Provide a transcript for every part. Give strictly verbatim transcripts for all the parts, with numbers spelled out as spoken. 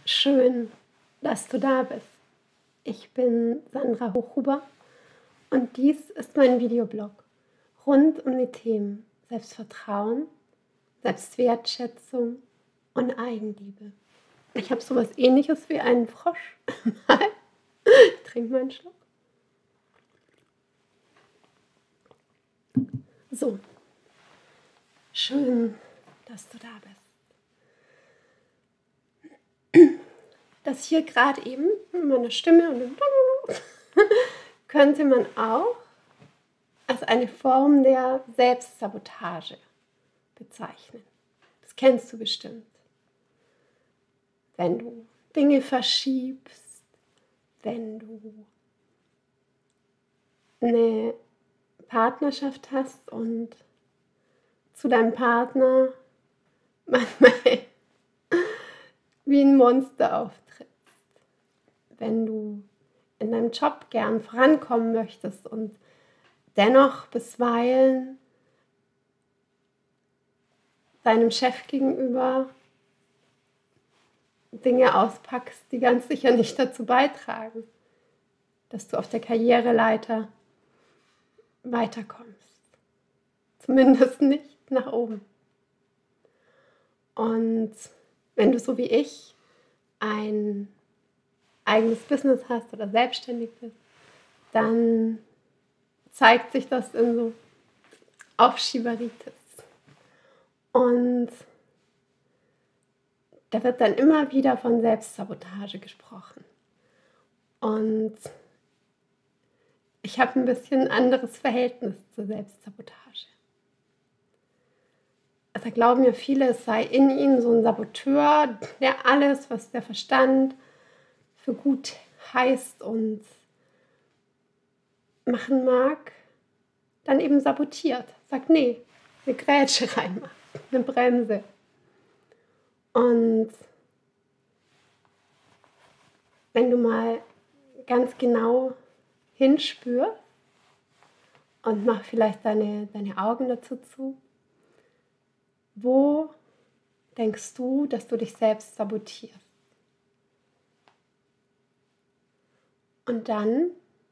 Schön, dass du da bist. Ich bin Sandra Hochhuber und dies ist mein Videoblog rund um die Themen Selbstvertrauen, Selbstwertschätzung und Eigenliebe. Ich habe sowas Ähnliches wie einen Frosch. Ich trinke mal einen Schluck. So, schön, dass du da bist. Das hier gerade eben, meine Stimme und könnte man auch als eine Form der Selbstsabotage bezeichnen. Das kennst du bestimmt. Wenn du Dinge verschiebst, wenn du eine Partnerschaft hast und zu deinem Partner manchmal wie ein Monster auftrittst. Wenn du in deinem Job gern vorankommen möchtest und dennoch bisweilen deinem Chef gegenüber Dinge auspackst, die ganz sicher nicht dazu beitragen, dass du auf der Karriereleiter weiterkommst. Zumindest nicht nach oben. Und wenn du so wie ich ein eigenes Business hast oder selbstständig bist, dann zeigt sich das in so Aufschieberitis. Und da wird dann immer wieder von Selbstsabotage gesprochen. Und ich habe ein bisschen ein anderes Verhältnis zur Selbstsabotage. Also glauben ja viele, es sei in ihnen so ein Saboteur, der alles, was der Verstand für gut heißt und machen mag, dann eben sabotiert. Sagt, nee, eine Grätsche reinmacht, eine Bremse. Und wenn du mal ganz genau hinspürst und mach vielleicht deine, deine Augen dazu zu, wo denkst du, dass du dich selbst sabotierst? Und dann,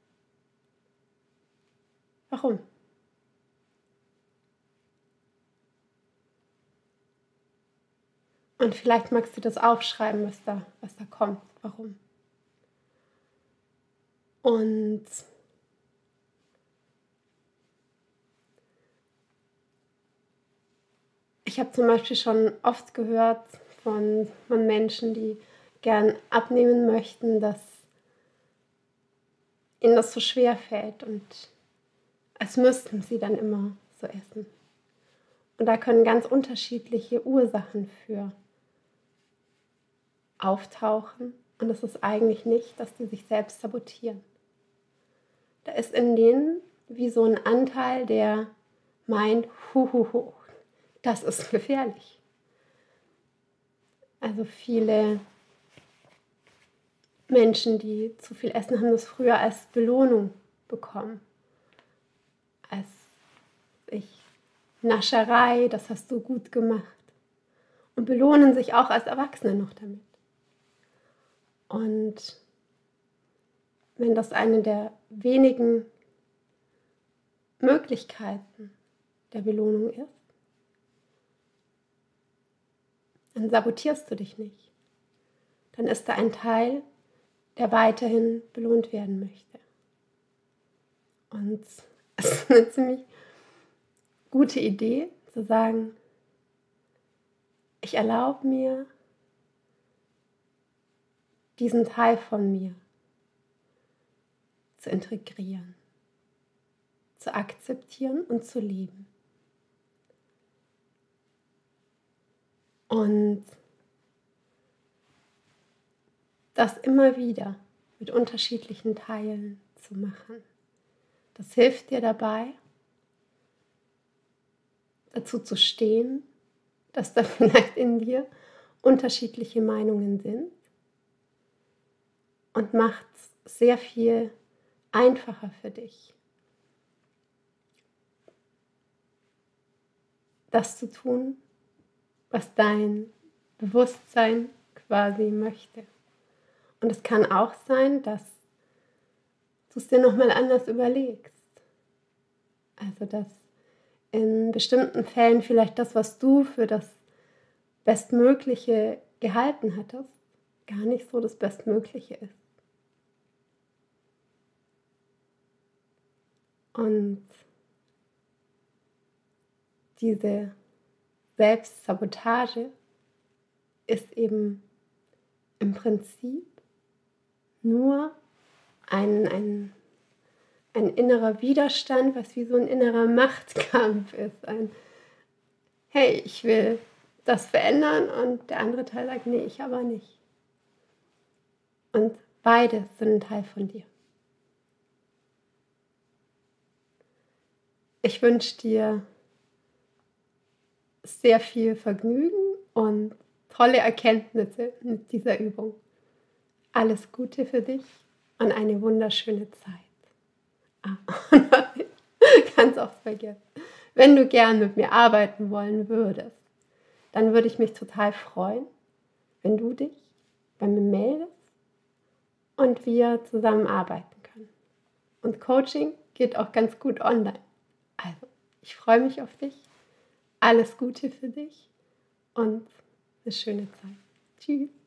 warum? Und vielleicht magst du das aufschreiben, was da, was da kommt, warum. Und ich habe zum Beispiel schon oft gehört von, von Menschen, die gern abnehmen möchten, dass ihnen das so schwer fällt und als müssten sie dann immer so essen. Und da können ganz unterschiedliche Ursachen für auftauchen. Und das ist eigentlich nicht, dass die sich selbst sabotieren. Da ist in denen wie so ein Anteil, der meint, huhuhu, das ist gefährlich. Also viele Menschen, die zu viel essen, haben das früher als Belohnung bekommen. Als ich Nascherei, das hast du gut gemacht. Und belohnen sich auch als Erwachsene noch damit. Und wenn das eine der wenigen Möglichkeiten der Belohnung ist, dann sabotierst du dich nicht. Dann ist da ein Teil, der weiterhin belohnt werden möchte. Und es ist eine ziemlich gute Idee, zu sagen, ich erlaube mir, diesen Teil von mir zu integrieren, zu akzeptieren und zu lieben. Und das immer wieder mit unterschiedlichen Teilen zu machen. Das hilft dir dabei, dazu zu stehen, dass da vielleicht in dir unterschiedliche Meinungen sind und macht es sehr viel einfacher für dich, das zu tun, was dein Bewusstsein quasi möchte. Und es kann auch sein, dass du es dir nochmal anders überlegst. Also dass in bestimmten Fällen vielleicht das, was du für das Bestmögliche gehalten hattest, gar nicht so das Bestmögliche ist. Und diese Selbstsabotage ist eben im Prinzip nur ein, ein, ein innerer Widerstand, was wie so ein innerer Machtkampf ist. Ein, hey, ich will das verändern und der andere Teil sagt, nee, ich aber nicht. Und beide sind ein Teil von dir. Ich wünsche dir sehr viel Vergnügen und tolle Erkenntnisse mit dieser Übung. Alles Gute für dich und eine wunderschöne Zeit. Ah, und ganz oft vergessen. Wenn du gern mit mir arbeiten wollen würdest, dann würde ich mich total freuen, wenn du dich bei mir meldest und wir zusammen arbeiten können. Und Coaching geht auch ganz gut online. Also, ich freue mich auf dich. Alles Gute für dich und eine schöne Zeit. Tschüss.